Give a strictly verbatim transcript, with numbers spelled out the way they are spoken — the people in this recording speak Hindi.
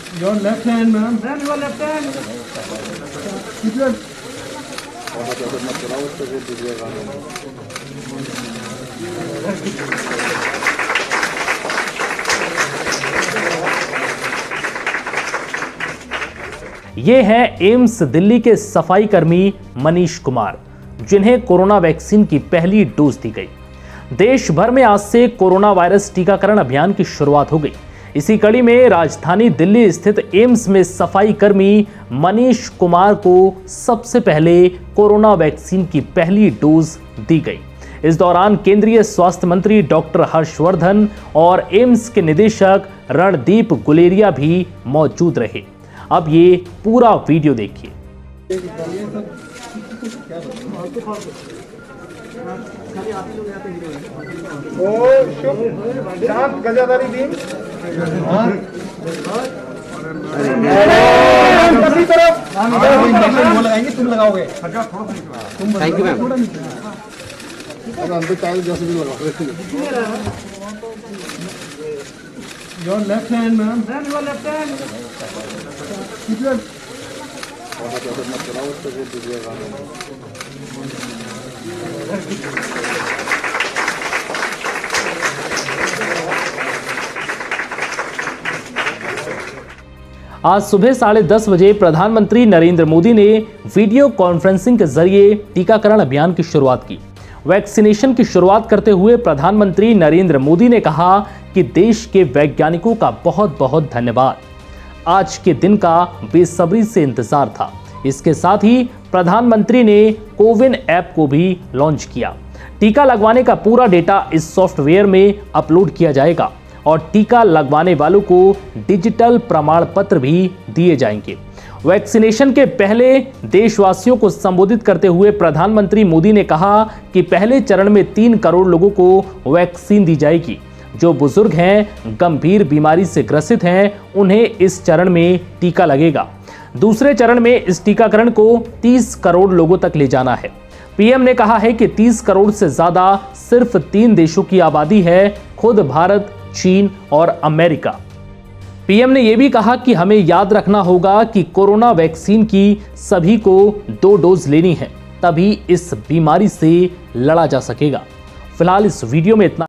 Your left hand, ma'am. Ma'am, your left hand. Keep your. ये है एम्स दिल्ली के सफाई कर्मी मनीष कुमार, जिन्हें कोरोना वैक्सीन की पहली डोज दी गई। देश भर में आज से कोरोना वायरस टीकाकरण अभियान की शुरुआत हो गई। इसी कड़ी में राजधानी दिल्ली स्थित एम्स में सफाई कर्मी मनीष कुमार को सबसे पहले कोरोना वैक्सीन की पहली डोज दी गई। इस दौरान केंद्रीय स्वास्थ्य मंत्री डॉक्टर हर्षवर्धन और एम्स के निदेशक रणदीप गुलेरिया भी मौजूद रहे। अब ये पूरा वीडियो देखिए। वो लगाएंगे, तुम लगाओगे। Thank you ma'am. Your left hand, ma'am. Ma'am, your left hand. Keep your. आज सुबह साढ़े दस बजे प्रधानमंत्री नरेंद्र मोदी ने वीडियो कॉन्फ्रेंसिंग के जरिए टीकाकरण अभियान की शुरुआत की। वैक्सीनेशन की शुरुआत करते हुए प्रधानमंत्री नरेंद्र मोदी ने कहा कि देश के वैज्ञानिकों का बहुत बहुत धन्यवाद। आज के दिन का बेसब्री से इंतजार था। इसके साथ ही प्रधानमंत्री ने कोविन ऐप को भी लॉन्च किया। टीका लगवाने का पूरा डेटा इस सॉफ्टवेयर में अपलोड किया जाएगा और टीका लगवाने वालों को डिजिटल प्रमाण पत्र भी दिए जाएंगे। वैक्सीनेशन के पहले देशवासियों को संबोधित करते हुए प्रधानमंत्री मोदी ने कहा कि पहले चरण में तीन करोड़ लोगों को वैक्सीन दी जाएगी। जो बुजुर्ग हैं, गंभीर बीमारी से ग्रसित हैं, उन्हें इस चरण में टीका लगेगा। दूसरे चरण में इस टीकाकरण को तीस करोड़ लोगों तक ले जाना है। पीएम ने कहा है कि तीस करोड़ से ज्यादा सिर्फ तीन देशों की आबादी है, खुद भारत, चीन और अमेरिका। पीएम ने यह भी कहा कि हमें याद रखना होगा कि कोरोना वैक्सीन की सभी को दो डोज लेनी है, तभी इस बीमारी से लड़ा जा सकेगा। फिलहाल इस वीडियो में इतना।